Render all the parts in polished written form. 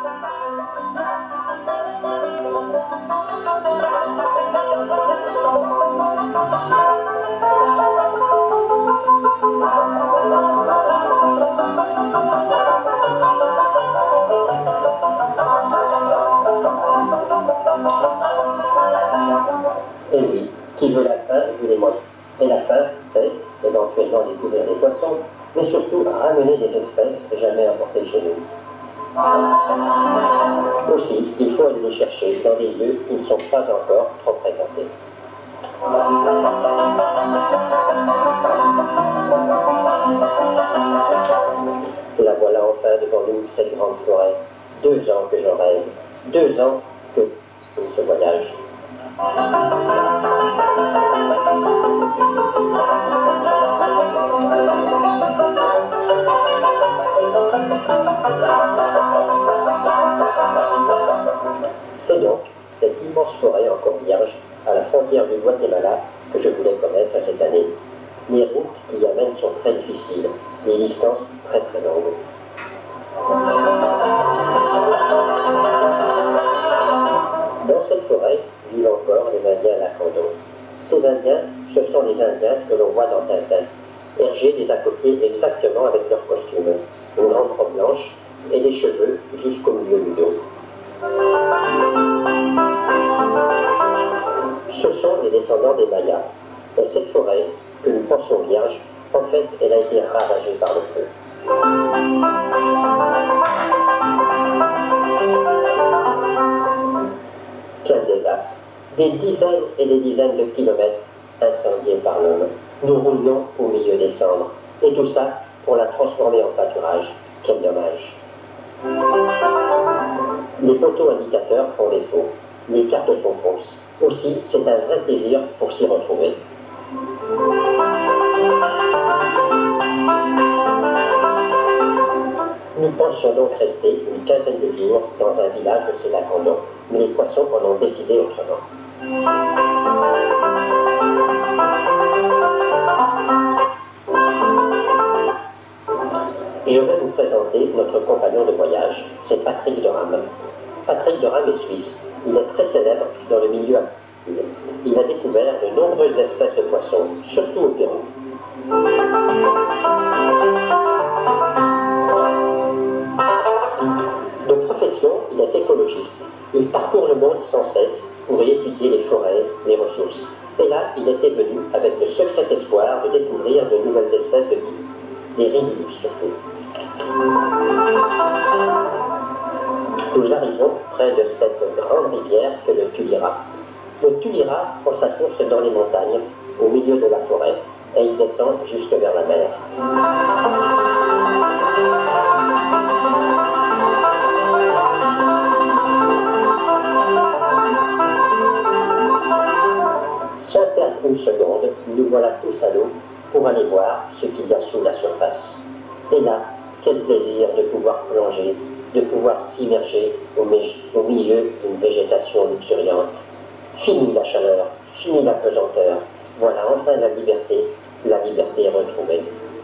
Et lui, qui veut la faim, veut les moyens. Et la faim, c'est éventuellement découvrir des poissons, mais surtout ramener des espèces jamais apportées chez nous. Aussi, il faut aller les chercher dans des lieux qui ne sont pas encore trop fréquentés. La voilà enfin devant nous, cette grande forêt. 2 ans que j'en rêve. 2 ans que ce voyage. C'est donc cette immense forêt encore vierge, à la frontière du Guatemala, que je voulais connaître cette année. Les routes qui y amènent sont très difficiles, les distances très très longues. Dans cette forêt vivent encore les Indiens Lacandon. Ces Indiens, ce sont les Indiens que l'on voit dans Tintin. Hergé les a copiés exactement avec leur costume, une grande robe blanche et des cheveux jusqu'au milieu du dos. Ce sont les descendants des Mayas. Et cette forêt, que nous pensons vierge, en fait, elle a été ravagée par le feu. Quel désastre! Des dizaines et des dizaines de kilomètres incendiés par l'homme. Nous roulions au milieu des cendres. Et tout ça pour la transformer en pâturage. Quel dommage! Les poteaux indicateurs font défaut. Les cartes sont fausses. Aussi, c'est un vrai plaisir pour s'y retrouver. Nous pensions donc rester une quinzaine de jours dans un village de ces Lacandons, mais les poissons en ont décidé autrement. Je vais vous présenter notre compagnon de voyage, c'est Patrick Doram. Patrick Doram est suisse. Il est très célèbre dans le milieu aquatique. Il a découvert de nombreuses espèces de poissons, surtout au Pérou. De profession, il est écologiste. Il parcourt le monde sans cesse pour y étudier les forêts, les ressources. Et là, il était venu avec le secret espoir de découvrir de nouvelles espèces de vie, des rhinus surtout. Nous arrivons près de cette grande rivière que le Tulira. Le Tulira prend sa course dans les montagnes, au milieu de la forêt, et il descend jusque vers la mer. Sans perdre une seconde, nous voilà tous à l'eau pour aller voir ce qu'il y a sous la surface. Et là, quel plaisir de pouvoir plonger, de pouvoir s'immerger au milieu d'une végétation luxuriante. Fini la chaleur, fini la pesanteur, voilà enfin la liberté retrouvée.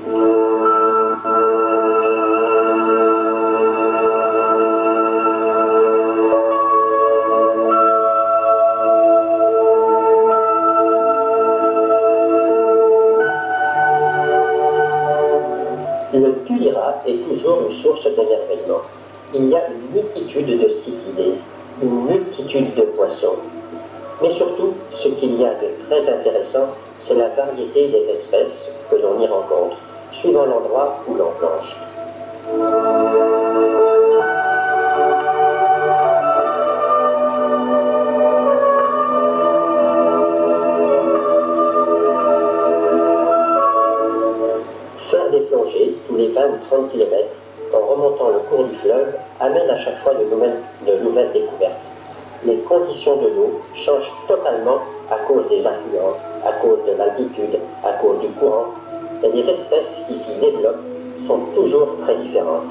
Le Tulira est toujours une source d'émerveillement. Il y a une multitude de cyclidés, une multitude de poissons. Mais surtout, ce qu'il y a de très intéressant, c'est la variété des espèces que l'on y rencontre, suivant l'endroit où l'on plonge. Faire des plongées tous les 20 ou 30 km en remontant le cours du fleuve amène à chaque fois de nouvelles découvertes. Les conditions de l'eau changent totalement à cause des affluents, à cause de l'altitude, à cause du courant, et les espèces qui s'y développent sont toujours très différentes.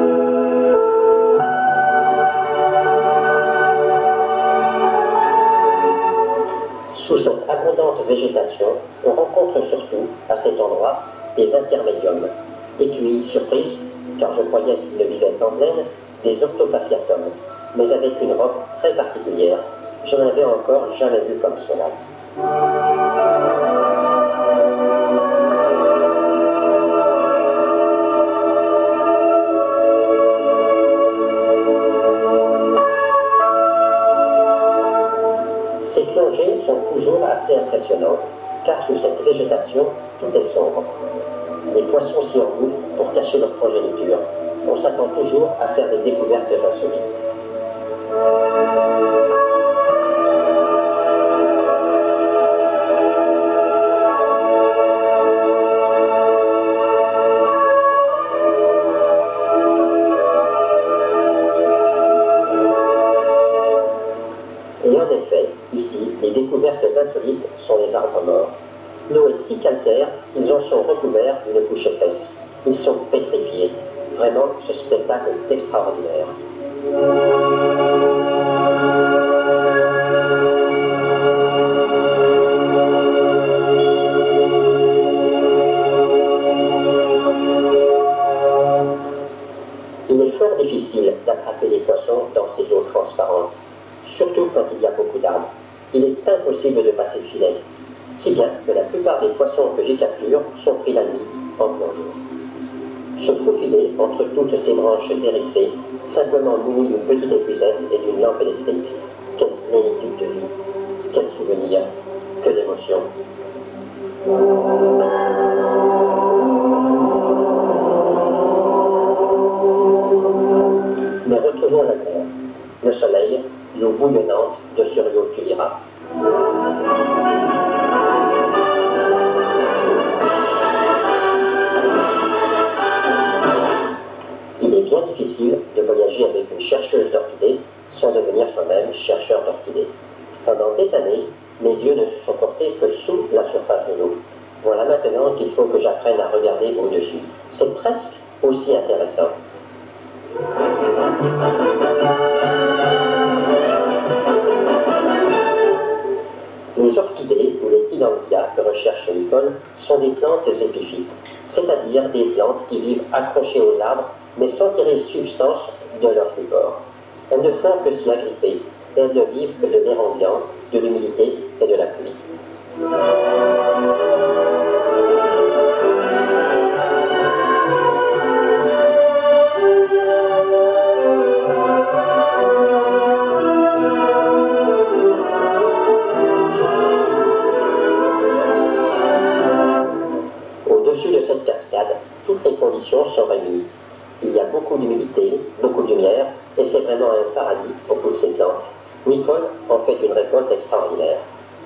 Sous cette abondante végétation, on rencontre surtout, à cet endroit, des intermédiums. Et puis, surprise, car je croyais qu'ils ne vivaient qu'en plaine, des Orthophaciatum, mais avec une robe très particulière. Je n'en avais encore jamais vu comme cela. Ces plongées sont toujours assez impressionnantes, car sous cette végétation, tout est sombre. Les poissons s'y engouffrent pour cacher leur progéniture. On s'attend toujours à faire des découvertes insolites. Et en effet, ici, les découvertes insolites sont les arbres morts. L'eau est si calcaire qu'ils en sont recouverts d'une couche épaisse. Ils sont pétrifiés. Vraiment, ce spectacle est extraordinaire. Il est fort difficile d'attraper les poissons dans ces eaux transparentes, surtout quand il y a beaucoup d'arbres. Il est impossible de passer le filet, si bien que la plupart des poissons que j'y capture sont pris la nuit en plongée. Se faufiler entre toutes ces branches hérissées, simplement muni d'une petite épuisette et d'une lampe électrique. Quelle plénitude de vie, quel souvenir, que d'émotion. Mais retrouvons la mer, le soleil, l'eau bouillonnante de ce rio Tulira. Il est bien difficile de voyager avec une chercheuse d'orchidées sans devenir soi-même chercheur d'orchidées. Pendant des années, mes yeux ne se sont portés que sous la surface de l'eau. Voilà maintenant qu'il faut que j'apprenne à regarder au-dessus. C'est presque aussi intéressant. Les orchidées ou les tillandsias que recherche Nicole sont des plantes épiphytes, c'est-à-dire des plantes qui vivent accrochées aux arbres mais sans tirer substance de leur support. Elles ne font que s'y agripper, elles ne vivent que de l'air ambiant, de l'humidité et de la pluie. Au-dessus de cette cascade, toutes les conditions sont réunies. Il y a beaucoup d'humidité, beaucoup de lumière, et c'est vraiment un paradis pour toutes ces plantes. Nicole en fait une récolte extraordinaire.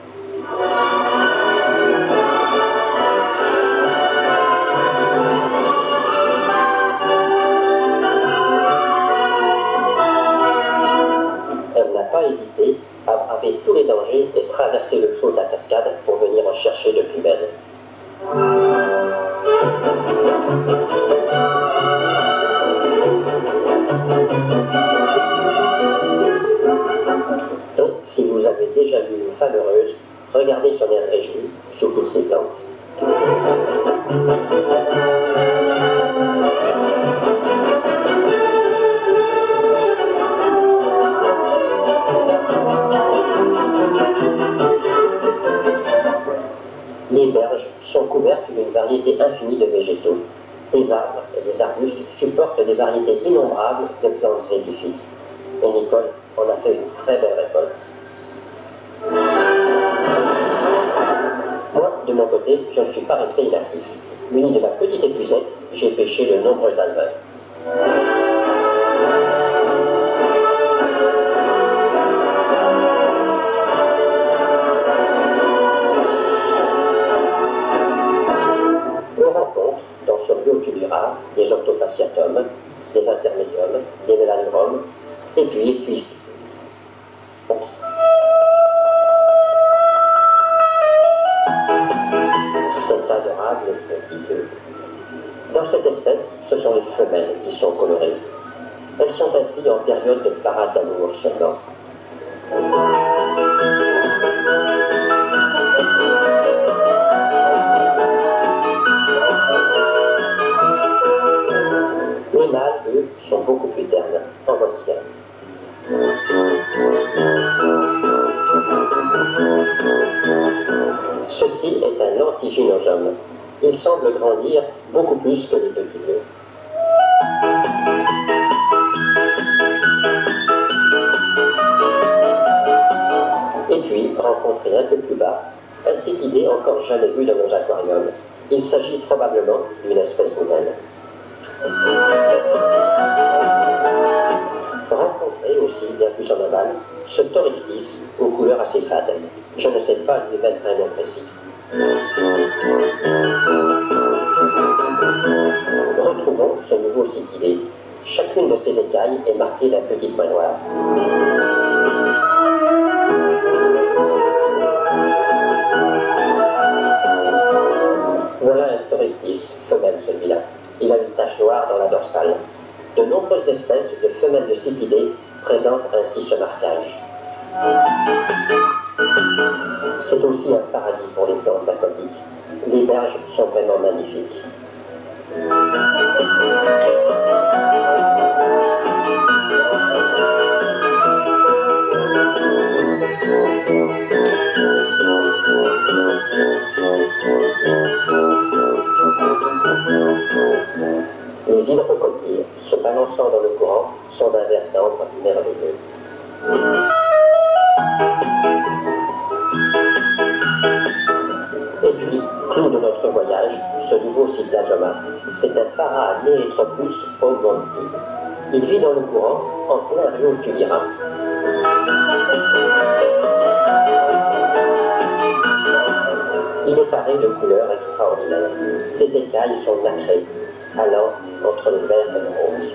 Elle n'a pas hésité à braver tous les dangers et traverser le flot de la cascade pour venir en chercher de plus belle. Et si vous avez déjà vu une femme heureuse, regardez son air réjoui sous toutes ces plantes. Les berges sont couvertes d'une variété infinie de végétaux. Les arbres et les arbustes supportent des variétés innombrables de plantes épiphytes. Et Nicole en a fait une très belle récolte. Moi, de mon côté, je ne suis pas resté inactif. Muni de ma petite épuisette, j'ai pêché de nombreux alevins. On rencontre dans ce rio Tulira des Orthophaciatum, des Intermedium, des Melandrum, et puis cet adorable petit peu. Dans cette espèce, ce sont les femelles qui sont colorées. Elles sont ainsi en période de parade d'amour seulement. Les mâles eux sont beaucoup plus ternes. En voici un. Ceci est un antigynosome. Il semble grandir beaucoup plus que les petits œufs. Et puis, rencontré un peu plus bas, un cépidé encore jamais vu dans nos aquariums. Il s'agit probablement d'une espèce nouvelle. Rencontré aussi, bien plus en aval, ce Torictis aux couleurs assez fades. Je ne sais pas lui mettre un nom précis. Retrouvons ce nouveau cépidé. Chacune de ses écailles est marquée d'un petit point noir. Voilà un Torictis, femelle celui-là. Il a une tache noire dans la dorsale. De nombreuses espèces de femelles de cépidés présentent ainsi ce marquage. C'est aussi un paradis pour les plantes aquatiques. Les berges sont vraiment magnifiques. Les hydrococcyles, se balançant dans le courant, sont d'un vert tendre merveilleux. Et puis, clou de notre voyage, ce nouveau Cyclasoma. C'est un Paraneetropus augmenti. Il vit dans le courant, en plein rio Tuliran. Il est paré de couleurs extraordinaires. Ses écailles sont nacrées, allant entre le vert et le rose.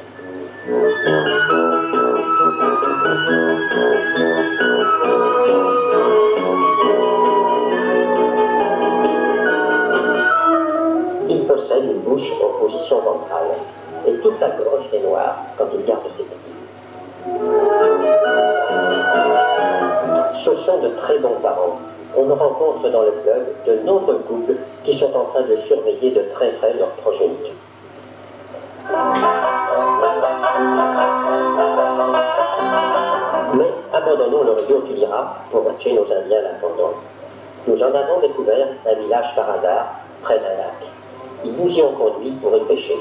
Il possède une bouche en position ventrale, et toute la gorge est noire quand il garde ses petits. Ce sont de très bons parents. On rencontre dans le club de nombreux couples qui sont en train de surveiller de très près leur progéniture. Mais abandonnons le rio Tuliran pour watcher nos Indiens Lapondons. Nous en avons découvert un village par hasard, près d'un lac. Ils nous y ont conduits pour y pêcher.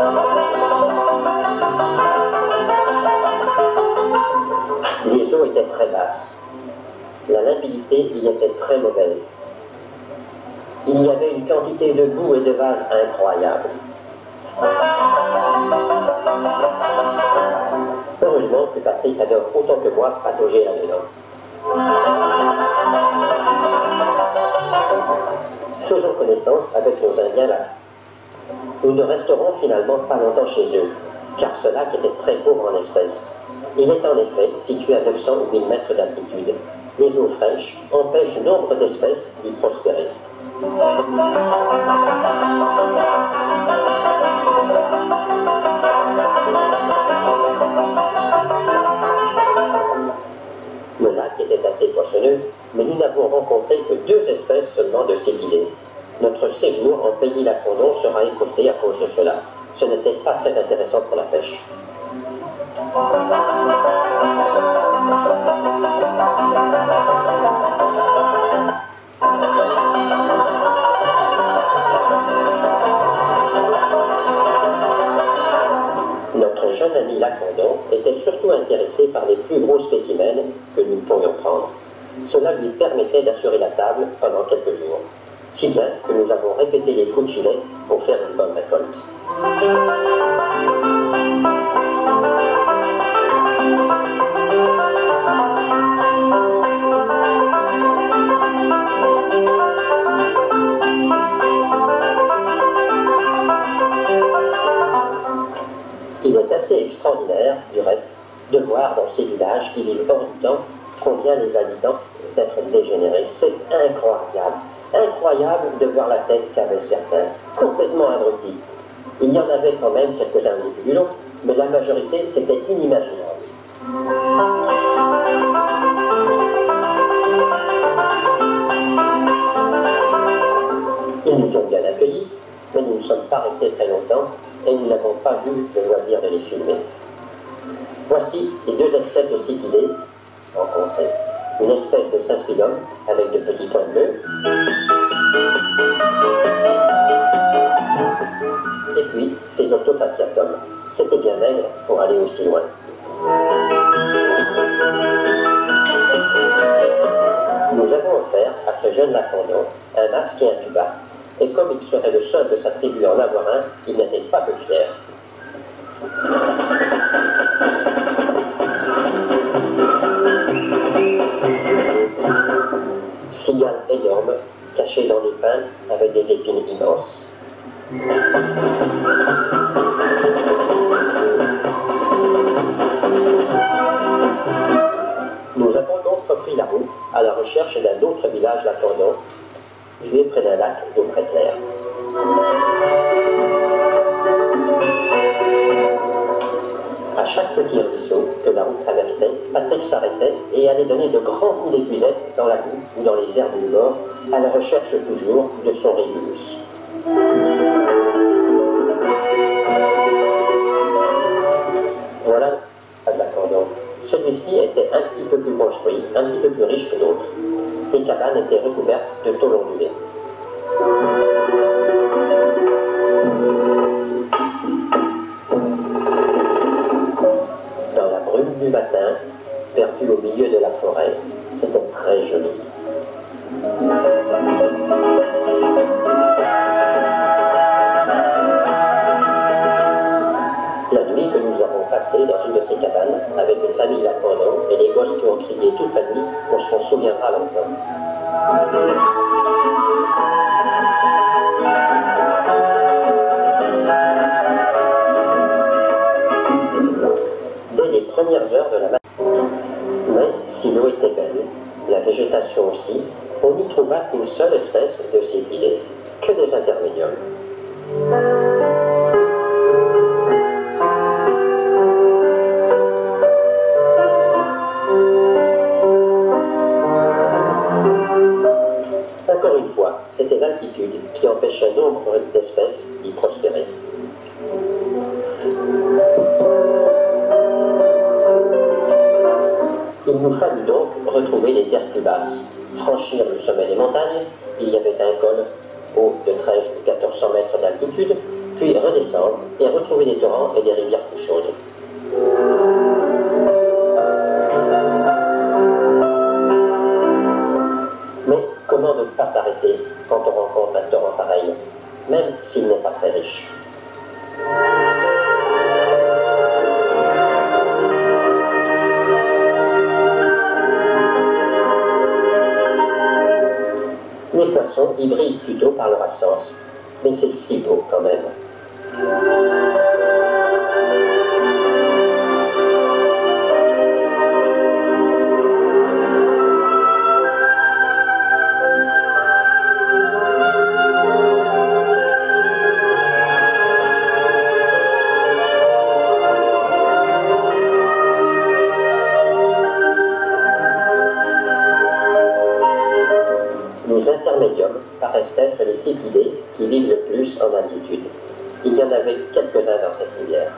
Les eaux étaient très basses. La limpidité y était très mauvaise. Il y avait une quantité de boue et de vase incroyable. Heureusement que Patrick adore autant que moi patauger là-dedans. Faisons connaissance avec nos Indiens là. Nous ne resterons finalement pas longtemps chez eux, car ce lac était très pauvre en espèces. Il est en effet situé à 900 ou 1000 mètres d'altitude. Les eaux fraîches empêchent nombre d'espèces d'y prospérer. Le lac était assez poissonneux, mais nous n'avons rencontré que 2 espèces seulement de cépidés. Notre séjour en pays Lapondon sera écourté à cause de cela. Ce n'était pas très intéressant pour la pêche. Notre jeune ami Lapondon était surtout intéressé par les plus gros spécimens que nous pourrions prendre. Cela lui permettait d'assurer la table pendant quelques jours. Si bien que nous avons répété les coups de filet pour faire une bonne récolte. Il est assez extraordinaire, du reste, de voir dans ces villages qui vivent hors du temps combien les habitants d'être dégénérés. C'est incroyable. Incroyable de voir la tête qu'avaient certains, complètement abrutis. Il y en avait quand même quelques-uns les plus longs, mais la majorité, c'était inimaginable. Ils nous ont bien accueillis, mais nous ne sommes pas restés très longtemps, et nous n'avons pas eu le loisir de les filmer. Voici les deux espèces de cyclidés rencontrées. Une espèce de Saspidum avec de petits points bleus, et puis ces Octophaciatum. C'était bien maigre pour aller aussi loin. Nous avons offert à ce jeune Lacandon un masque et un tuba, et comme il serait le seul de sa tribu à en avoir un, il n'était pas peu fier. Cigale énorme, cachée dans des pins avec des épines immenses. Nous avons donc repris la route à la recherche d'un autre village lacandon, situé près d'un lac d'eau très claire. À chaque petit ruisseau que la route traversait, Patrick s'arrêtait et allait donner de grands coups d'épuisette dans la boue ou dans les herbes du bord, à la recherche toujours de son Régulus. Voilà le Lacandon. Celui-ci était un petit peu plus construit, un petit peu plus riche que d'autres. Les cabanes étaient recouvertes de tôle ondulée. Dans la brume du matin, perdu au milieu de la forêt, c'était très joli. La nuit que nous avons passée dans une de ces cabanes, avec une famille Lacandon et les gosses qui ont crié toute la nuit, on s'en souviendra longtemps. Dès les premières heures de la matinée, mais si l'eau était belle, la végétation aussi, on n'y trouva qu'une seule espèce de cyclidés, que des intermédiums. Encore une fois, c'était l'altitude qui empêchait nombre d'espèces d'y prospérer. Il nous fallut donc retrouver les terres plus basses, franchir le sommet des montagnes, il y avait un col haut de 13 ou 1400 mètres d'altitude, puis redescendre et retrouver des torrents et des rivières plus chaudes. Mais comment ne pas s'arrêter quand on rencontre un torrent pareil, même s'il n'est pas très riche? Les poissons y brillent plutôt par leur absence, mais c'est si beau quand même. Les intermédiums paraissent être les cyclidés qui vivent le plus en altitude. Il y en avait quelques-uns dans cette rivière.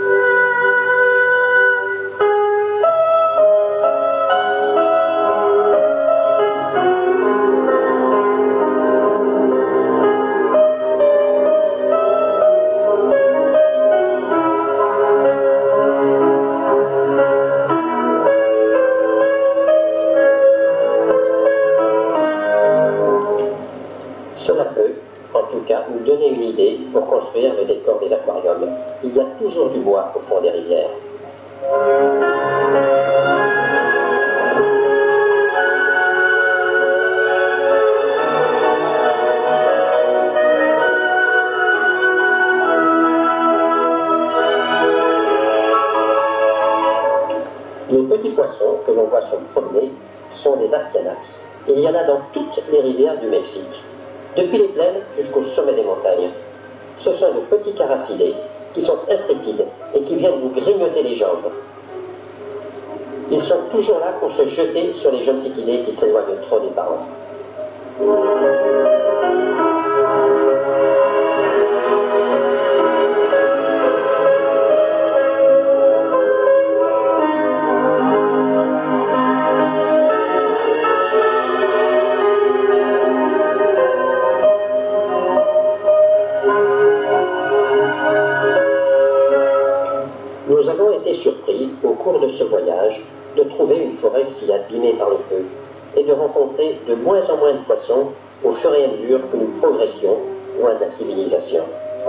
Cela peut, en tout cas, nous donner une idée pour construire le décor des aquariums. Il y a toujours du bois au fond des rivières. Les petits poissons que l'on voit se promener sont des Astyanax. Il y en a dans toutes les rivières du Mexique, depuis les plaines jusqu'au sommet des montagnes. Ce sont de petits caracidés qui sont intrépides et qui viennent vous grignoter les jambes. Ils sont toujours là pour se jeter sur les jeunes cyclidés qui s'éloignent trop des parents. été surpris, au cours de ce voyage, de trouver une forêt si abîmée par le feu, et de rencontrer de moins en moins de poissons au fur et à mesure que nous progressions loin de la civilisation.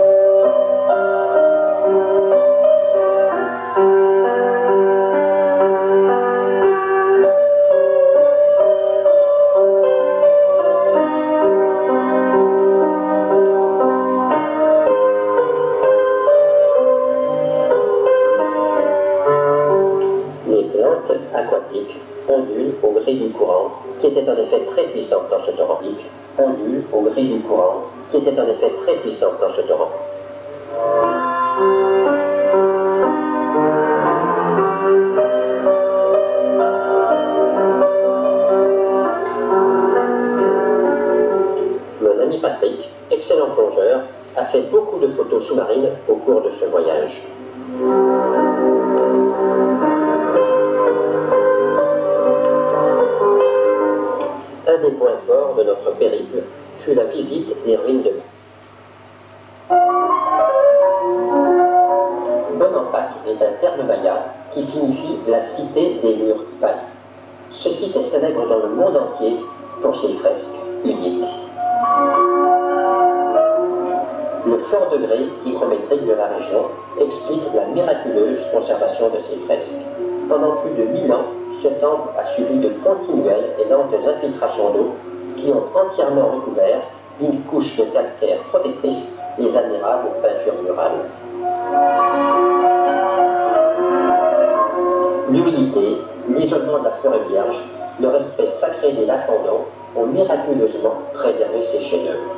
Aquatique ondule au gré du courant, qui était en effet très puissante dans ce torrent. Ondule au gré du courant, qui était en effet très puissante dans ce torrent. Mon ami Patrick, excellent plongeur, a fait beaucoup de photos sous-marines au cours de ce voyage. Un des points forts de notre périple fut la visite des ruines de Bonampak est un terme maya qui signifie la cité des murs pâlis. Ce site est célèbre dans le monde entier pour ses fresques uniques. Le fort degré hygrométrique de la région explique la miraculeuse conservation de ces fresques. Pendant plus de 1000 ans, ce temple a subi de continuelles et lentes infiltrations d'eau qui ont entièrement recouvert d'une couche de calcaire protectrice les admirables peintures murales. L'humidité, l'isolement de la forêt vierge, le respect sacré des lacs en eau ont miraculeusement préservé ces chefs-d'œuvre.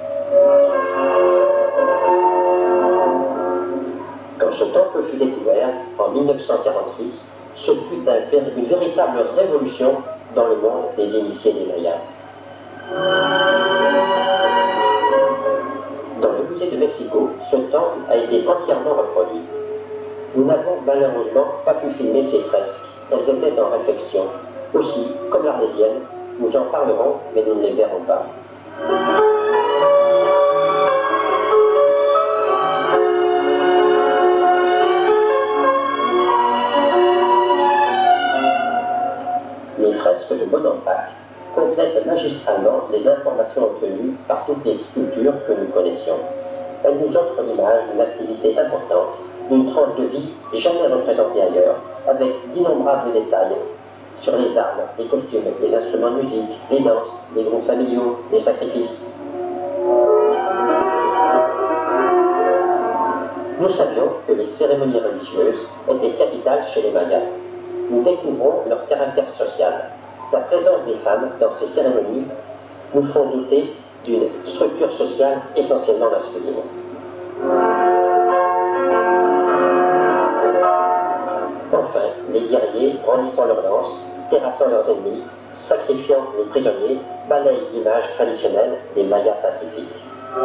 Quand ce temple fut découvert en 1946, ce fut une véritable révolution dans le monde des initiés des Mayas. Dans le musée de Mexico, ce temple a été entièrement reproduit. Nous n'avons malheureusement pas pu filmer ces fresques, elles étaient en réflexion. Aussi, comme l'Arlésienne, nous en parlerons, mais nous ne les verrons pas. Les fresques de Bonampak complètent magistralement les informations obtenues par toutes les sculptures que nous connaissions. Elles nous offrent l'image d'une activité importante, d'une tranche de vie jamais représentée ailleurs, avec d'innombrables détails sur les armes, les costumes, les instruments de musique, les danses, les groupes familiaux, les sacrifices. Nous savions que les cérémonies religieuses étaient capitales chez les Mayas. Nous découvrons leur caractère social. La présence des femmes dans ces cérémonies nous font douter d'une structure sociale essentiellement masculine. Enfin, les guerriers, brandissant leurs lances, terrassant leurs ennemis, sacrifiant les prisonniers, balayent l'image traditionnelle des Mayas pacifiques.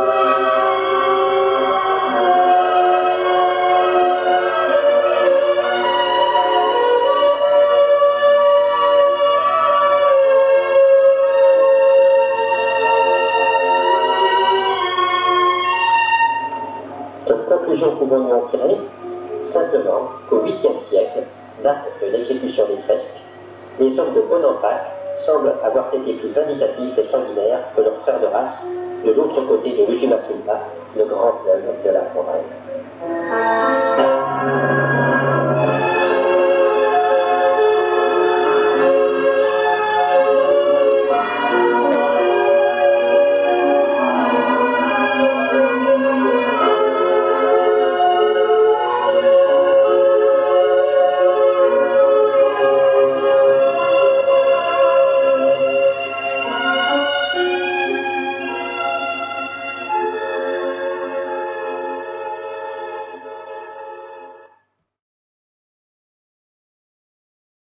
Quelle conclusion pouvons-nous en tirer? Simplement qu'au 8e siècle, date de l'exécution des fresques, les hommes de Bonampak semblent avoir été plus vindicatifs et sanguinaires que leurs frères de race de l'autre côté de l'Usumacinta, le grand fleuve de la forêt.